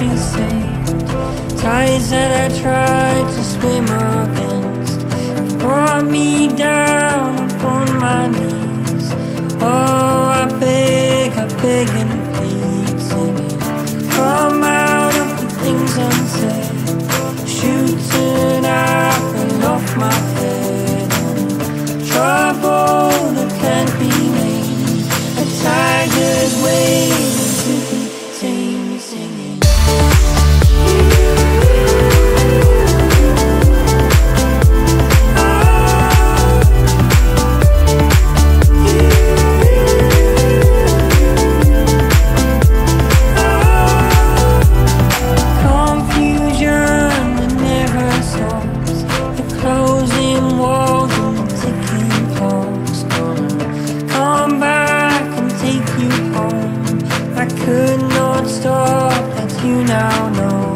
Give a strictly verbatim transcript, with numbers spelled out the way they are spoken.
be saved. Tides that I tried to swim against brought me down upon my knees. Oh, I beg, I beg and plead, singing, come out of the things unsaid. Shooting apple off my head. Trouble that can't be named. A tiger's waiting to be tamed, singing. Could not stop, that you now know.